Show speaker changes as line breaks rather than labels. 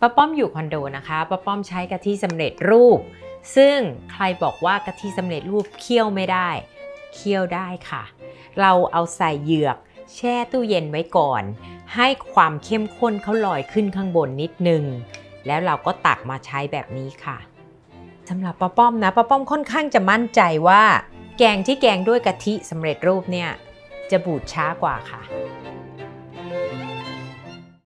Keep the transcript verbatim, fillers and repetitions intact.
ป้าป้อมอยู่คอนโดนะคะป้าป้อมใช้กะทิสำเร็จรูปซึ่งใครบอกว่ากะทิสำเร็จรูปเคี่ยวไม่ได้เคี่ยวได้ค่ะเราเอาใส่เหยือกแช่ตู้เย็นไว้ก่อนให้ความเข้มข้นเขาลอยขึ้นข้างบนนิดนึงแล้วเราก็ตักมาใช้แบบนี้ค่ะสำหรับป้าป้อมนะป้าป้อมค่อนข้างจะมั่นใจว่าแกงที่แกงด้วยกะทิสำเร็จรูปเนี่ยจะบูดช้ากว่าค่ะ